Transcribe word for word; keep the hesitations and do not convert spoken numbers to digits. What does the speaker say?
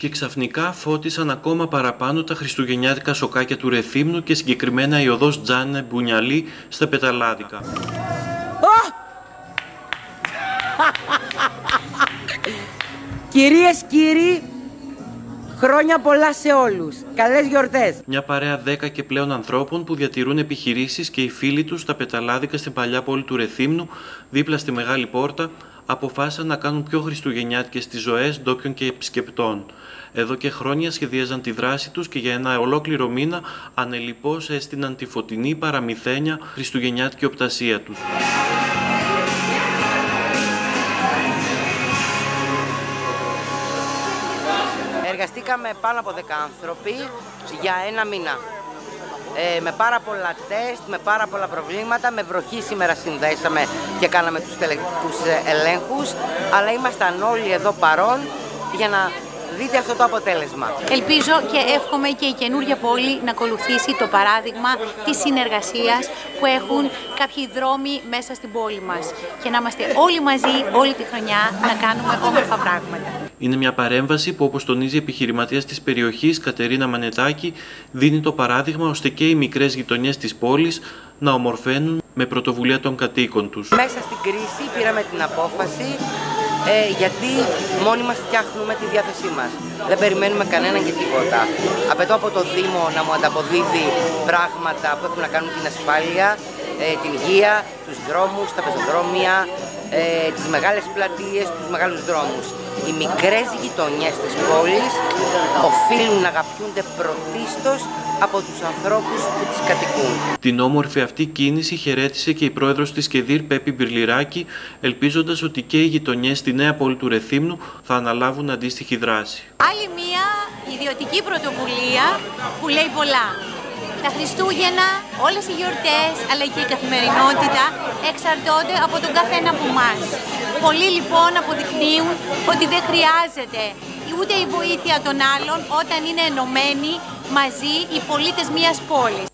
Και ξαφνικά φώτισαν ακόμα παραπάνω τα χριστουγεννιάτικα σοκάκια του Ρεθύμνου και συγκεκριμένα η οδός Τζάνε Μπουνιαλή στα Πεταλάδικα. Κυρίες, κύριοι, χρόνια πολλά σε όλους. Καλές γιορτές. Μια παρέα δέκα και πλέον ανθρώπων που διατηρούν επιχειρήσεις και οι φίλοι τους στα Πεταλάδικα στην παλιά πόλη του Ρεθύμνου, δίπλα στη Μεγάλη Πόρτα, αποφάσισαν να κάνουν πιο χριστουγεννιάτικες τις ζωές ντόπιων και επισκεπτών. Εδώ και χρόνια σχεδίαζαν τη δράση τους και για ένα ολόκληρο μήνα ανελιπώς έστειναν τη φωτεινή παραμυθένια χριστουγεννιάτικη οπτασία τους. Εργαστήκαμε πάνω από δέκα άνθρωποι για ένα μήνα. Ε, με πάρα πολλά τεστ, με πάρα πολλά προβλήματα, με βροχή σήμερα συνδέσαμε και κάναμε τους, τελε... τους ελέγχους, αλλά ήμασταν όλοι εδώ παρόν για να δείτε αυτό το αποτέλεσμα. Ελπίζω και εύχομαι και η καινούργια πόλη να ακολουθήσει το παράδειγμα της συνεργασίας που έχουν κάποιοι δρόμοι μέσα στην πόλη μας και να είμαστε όλοι μαζί όλη τη χρονιά να κάνουμε όμορφα πράγματα. Είναι μια παρέμβαση που, όπως τονίζει η επιχειρηματίας της περιοχής Κατερίνα Μανετάκη, δίνει το παράδειγμα ώστε και οι μικρές γειτονιές της πόλης να ομορφαίνουν με πρωτοβουλία των κατοίκων τους. Μέσα στην κρίση πήραμε την απόφαση ε, γιατί μόνοι μας φτιάχνουμε τη διάθεσή μας. Δεν περιμένουμε κανέναν και τίποτα. Απαιτώ από το Δήμο να μου ανταποδίδει πράγματα που έχουν να κάνουν την ασφάλεια, ε, την υγεία, τους δρόμους, τα πεζοδρόμια, ε, τις μεγάλες πλατείες, τους μεγάλους δρόμους. Οι μικρές γειτονιές της πόλης οφείλουν να αγαπιούνται πρωτίστως από τους ανθρώπους που τις κατοικούν. Την όμορφη αυτή κίνηση χαιρέτησε και η πρόεδρος της ΚΕΔΙΡ, Πέπη Μπυρλιράκη, ελπίζοντας ότι και οι γειτονιές στη νέα πόλη του Ρεθύμνου θα αναλάβουν αντίστοιχη δράση. Άλλη μία ιδιωτική πρωτοβουλία που λέει πολλά. Τα Χριστούγεννα, όλες οι γιορτές, αλλά και η καθημερινότητα εξαρτώνται από τον καθένα από εμάς. Πολλοί λοιπόν αποδεικνύουν ότι δεν χρειάζεται ούτε η βοήθεια των άλλων όταν είναι ενωμένοι μαζί οι πολίτες μιας πόλης.